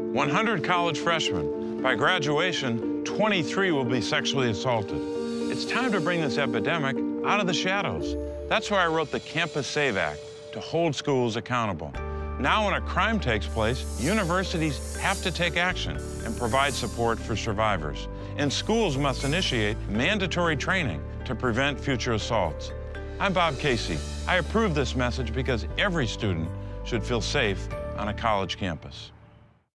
100 college freshmen. By graduation, 23 will be sexually assaulted. It's time to bring this epidemic out of the shadows. That's why I wrote the Campus Save Act, to hold schools accountable. Now when a crime takes place, universities have to take action and provide support for survivors. And schools must initiate mandatory training to prevent future assaults. I'm Bob Casey. I approve this message because every student should feel safe on a college campus.